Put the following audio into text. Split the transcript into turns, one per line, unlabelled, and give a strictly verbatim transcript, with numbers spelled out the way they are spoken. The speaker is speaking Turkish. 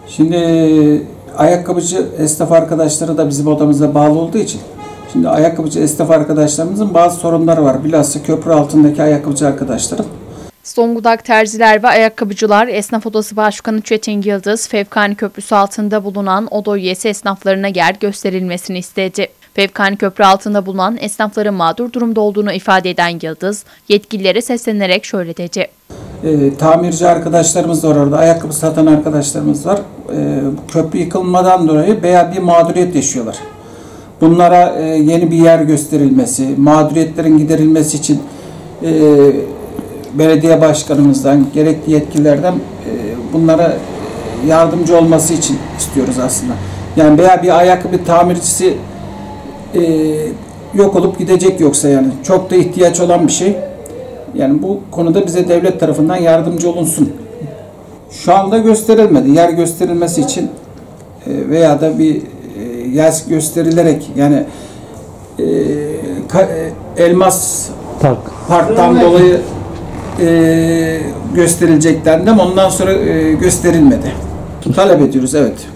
Şimdi ayakkabıcı esnaf arkadaşları da bizim odamıza bağlı olduğu için şimdi ayakkabıcı esnaf arkadaşlarımızın bazı sorunları var. Bilhassa köprü altındaki ayakkabıcı arkadaşlarım.
Zonguldak Terziler ve Ayakkabıcılar Esnaf Odası Başkanı Çetin Yıldız, Fevkani Köprüsü altında bulunan oda üyesi esnaflarına yer gösterilmesini istedi. Fevkani Köprü altında bulunan esnafların mağdur durumda olduğunu ifade eden Yıldız, yetkililere seslenerek şöyle dedi.
E, tamirci arkadaşlarımız var orada, ayakkabı satan arkadaşlarımız var. E, köprü yıkılmadan dolayı veya bir mağduriyet yaşıyorlar. Bunlara e, yeni bir yer gösterilmesi, mağduriyetlerin giderilmesi için e, belediye başkanımızdan, gerekli yetkililerden e, bunlara yardımcı olması için istiyoruz aslında. Yani veya bir ayakkabı tamircisi e, yok olup gidecek yoksa yani çok da ihtiyaç olan bir şey. Yani bu konuda bize devlet tarafından yardımcı olunsun. Şu anda gösterilmedi. Yer gösterilmesi için e, veya da bir e, yer gösterilerek yani e, ka, e, Elmas Park. Park'tan dolayı e, gösterileceklerden ondan sonra e, gösterilmedi. Talep ediyoruz, evet.